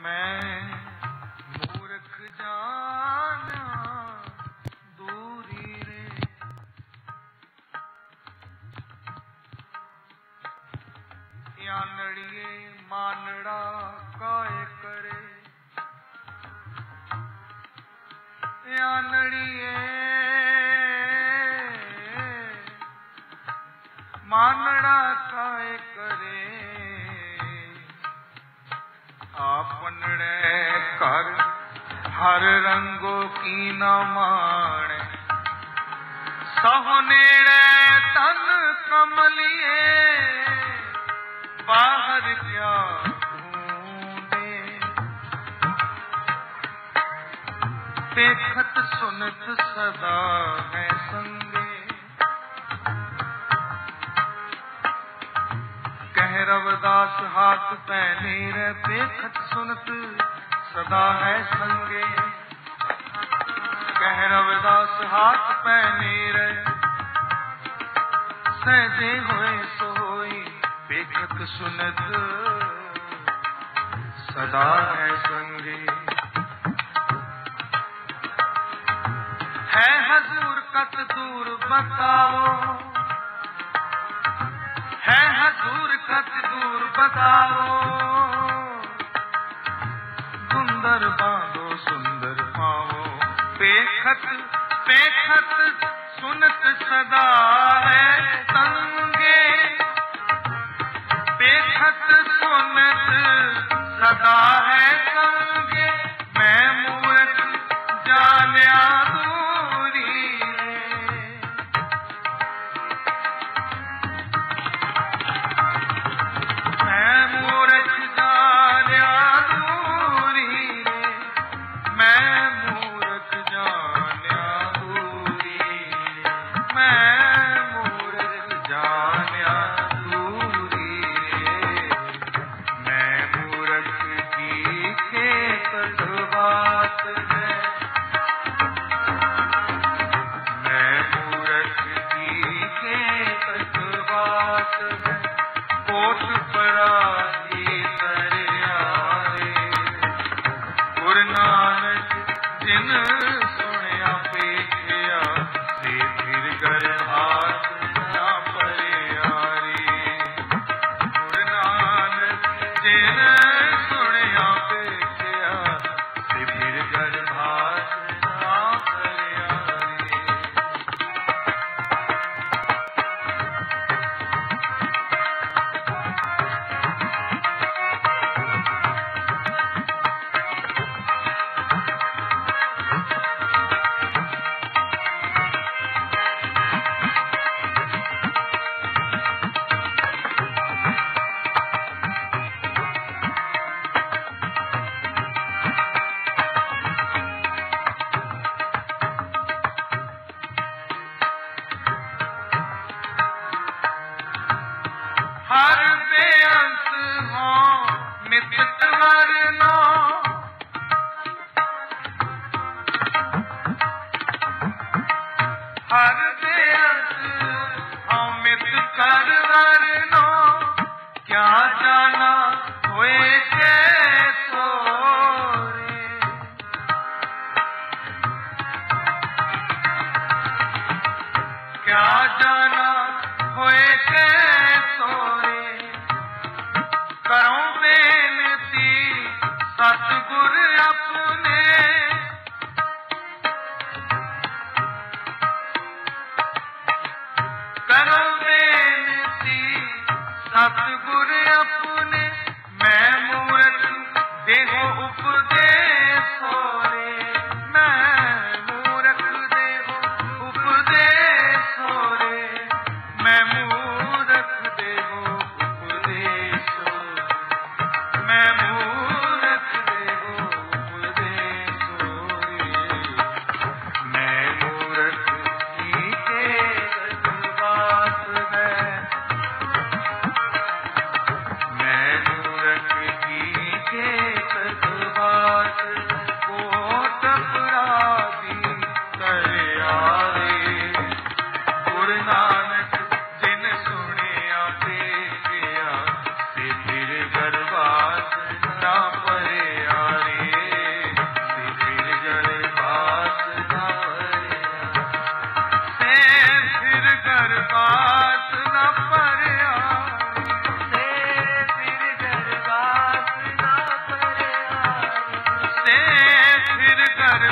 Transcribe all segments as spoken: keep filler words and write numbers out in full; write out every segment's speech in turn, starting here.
मैं मूर्ख जाना दूरी रे, यानड़िए मानड़ा काय करे, यानड़िए मानड़ा काय करे, आपनड़े कर हर रंगो की न माणे, सहुनेड़े तन कमलिए, बाहर क्या ढूंढे, देखत सुनत सदा है संगे, कह रविदास हाथ पहने रे, देखत सुनत सदा है संगे, कह रविदास हाथ पहने रे, सहजे होए सोई, देखत सुनत सदा है संगे, है हजूर कत दूर बताओ, है हजूर कत दूर बताओ, सुंदर बांधो सुंदर पाओ, पेखत पेखत सुनत सदा है संगे, पेखत सुनत सदा है संगे, मैं मूर्ख जान्या दूरी रे, मैं मूर्ख जान्या दूरी रे, मैं मूर्ख जान्या दूरी रे, मैं मूर्ख जान्या दूरी रे, मैं मूर्ख की खेत बात है, मैं मूर्ख की खेत बात है, कोट पराधी तरियारे, गुरु नानक जिन सुनिया पेखिया, से फिर कर हाथ ना परियारी, गुरु नानक जिन सुनिया पेखिया, से फिर कर हाथ ना परियारी। हर बेअंत हो मित वरनो, हर बेअंत हो मित कर वरनो, क्या जाना हुए के सोरे, क्या जाना होए के सोरे, करो बेनती सतगुर अपने, करो बेनती सतगुर अपने, मैं मूर्ख देहो उपदेश सोरे, मैं मूर्ख देहो उपदेश सोरे, मैं मूर्ख देहो उपदेश सोरे, मैं मूर्ख देहो उपदेश सोरे, मैं मूर्ख की खेत बात है, मैं मूर्ख की खेत बात को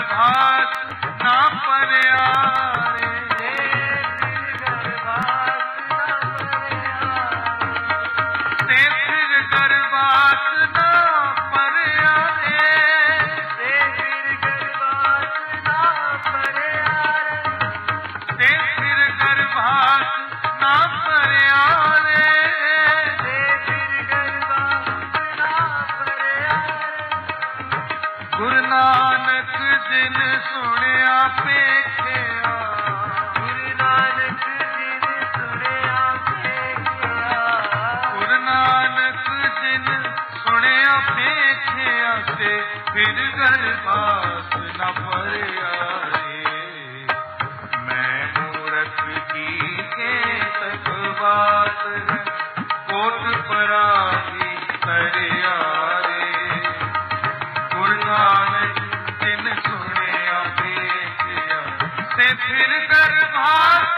गर्भास ना परियारे, ते फिर गर्भास ना परियारे, ते फिर गर्भास ना परियारे, ते फिर गर्भास ना परियारे, ते फिर गर्भास ना परियारे। गुरु नानक जिन सुनिया पेखिया, गुरु नानक जिन सुनिया पेखिया, गुरु नानक जिन सुनिया पेखिया, से फिर गर्भास न परियारे। मैं मूरख की के तक बात है, कोट परागी परियारे। गुरु नानक जिन सुनिया पेखिया, से फिर गर्भास